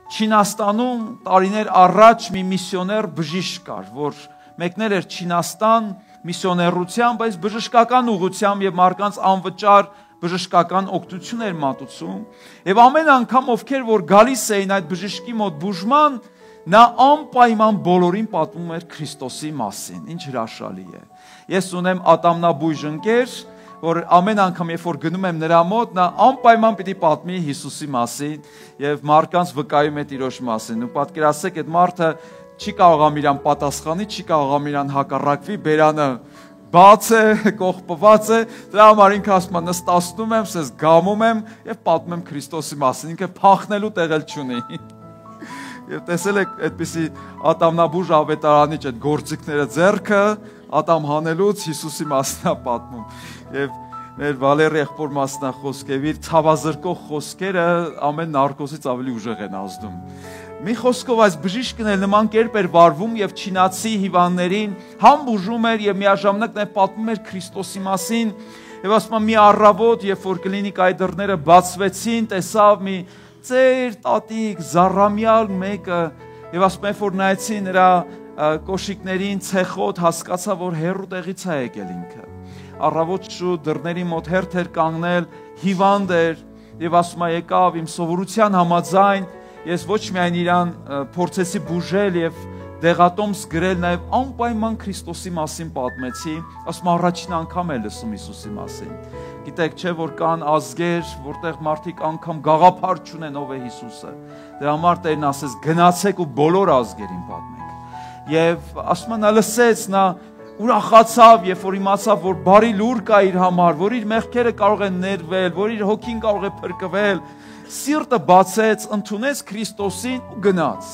Չինաստանում տարիներ առաջ մի միսիոներ բժիշկ կար, որ մեկնել էր Չինաստան միսիոներությամբ, այս բժշկական ուղղությամբ եւ մարդկանց անվճար բժշկական օգնություն էր մատուցում, եւ ամեն անգամ ովքեր որ գալիս էին այդ բժշկի մոտ բուժման, նա անպայման բոլորին պատմում էր Քրիստոսի մասին, ինչ հրաշալի է։ Ես ունեմ ատամնաբույժ ընկեր, որ ամեն անգամ երբ որ գնում եմ նրա մոտ, նա անպայման պիտի պատմի Հիսուսի մասին եւ մարդկանց վկայում է Տիրոջ մասին։ Ու պատկերացրեք, այդ մարդը չի կարողամ իրան պատասխանի, չի կարողամ իրան հակառակվի, բերանը բաց է, կողպված է, դրա համար ինքը ասում է նստացնում եմ, սես գամում եմ եւ պատմում եմ Քրիստոսի մասին, ինքը փախնելու տեղ էլ չունի։ Եվ տեսել եք այդպիսի ատամնաբույժ ավետարանիչ այդ գործիքները ձեռքը ատամ հանելուց Հիսուսի մասնա պատմում։ Եվ մեր Վալերի եղբոր մասնախոսք եւ իր ցավազրկող խոսքերը ամեն նարկոսից ավելի ուժեղ են ազդում։ Մի խոսքով այս բժիշկն էլ նման կերպ էր վարվում եւ չինացի հիվանդներին համ բուժում էր եւ միաժամանակ նաեւ պատմում էր Քրիստոսի մասին։ Եվ ասում եմ մի առավոտ, երբ որ կլինիկայի դռները բացվեցին, տեսավ մի ծեր տատիկ զառամյալ մեկը եւ ասում եմ որ նայեցի նրա կոշիկներին ցեխոտ, հասկացա որ հերու տեղից է եկել ինքը։ Առավոտ շուտ դռների մոտ հերթ էր կանգնել, հիվանդ էր եւ ասում է եկավ իմ սովորության համաձայն ես ոչ միայն իրան փորձեցի բուժել եւ դեղատոմս գրել, նաեւ անպայման Քրիստոսի մասին պատմեցի, ասում առաջին անգամ է լսում Հիսուսի մասին։ Գիտեք չէ որ կան ազգեր, որտեղ մարդիկ անգամ գաղափար չունեն ով է Հիսուսը։ Դրա համար Տերն ասեց գնացեք ու բոլոր ազգերին պատմեք։ Եվ ասում նա լսեց, նա ուրախացավ, երբ որ իմացավ, որ բարի լուր կա իր համար, որ իր մեղքերը կարող են ներվել, որ իր հոգին կարող է փրկվել, սիրտը բացեց, ընդունեց Քրիստոսին ու գնաց։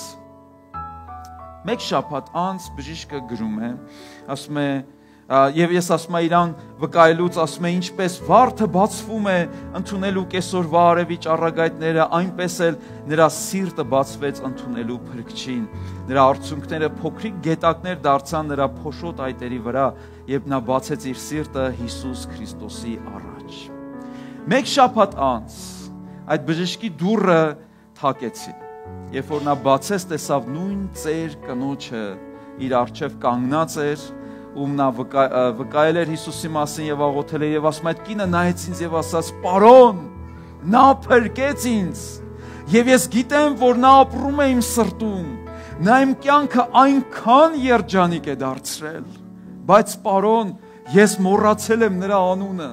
Մեկ շաբաթ անց բժիշկը գրում է, ասում է, եւ ես ասում եմ իրան վկայելուց, ասում է ինչպես վարդը բացվում է ընդունելու կեսօրվա արևի ճառագայթները, այնպես էլ նրա սիրտը բացվեց ընդունելու Փրկչին։ Նրա արցունքները փոքրիկ գետակներ դարձան նրա փոշոտ այտերի վրա, երբ նա բացեց իր սիրտը Հիսուս Քրիստոսի առաջ։ Մեկ շաբաթ անց այդ բժշկի դուռը թակեցին։ Երբ որ նա բացեց, տեսավ նույն ծեր կնոջը իր առջև կանգնած էր, ում նա վկայել էր Հիսուսի մասին եւ աղոթել էր եւ ասում այդ կինը նայեց ինձ եւ ասաց. «Պարոն, նա փրկեց ինձ եւ ես գիտեմ, որ նա ապրում է իմ սրտում, նա իմ կյանքը այնքան երջանիկ է դարձրել, բայց պարոն, ես մոռացել եմ նրա անունը։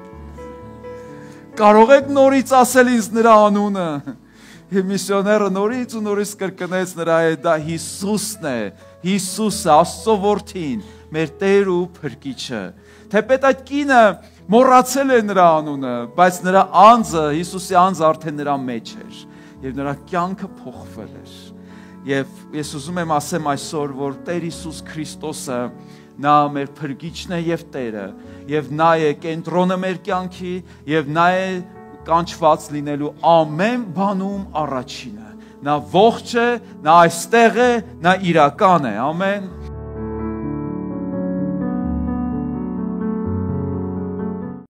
Կարող եք նորից ասել ինձ նրա անունը»։ Եվ միսիոները նորից ու նորից կրկնեց նրա հետ, դա Հիսուսն է, Հիսուսը, Աստծո որդին, մեր Տեր ու Փրկիչը։ Թեպետ այդ կինը մոռացել է նրա անունը, բայց նրա անձը, Հիսուսի անձը արդեն նրա մեջ էր եւ նրա կյանքը փոխվել էր։ Եվ ես ուզում եմ ասեմ այսօր, որ Տեր Հիսուս Քրիստոսը նա մեր Փրկիչն է եւ Տերը, եւ նա է կենտրոնը մեր կյանքի, եւ նա է կանչված լինելու ամեն բանում առաջինը։ Նա ողջ է, նա այստեղ է, նա իրական է։ Ամեն։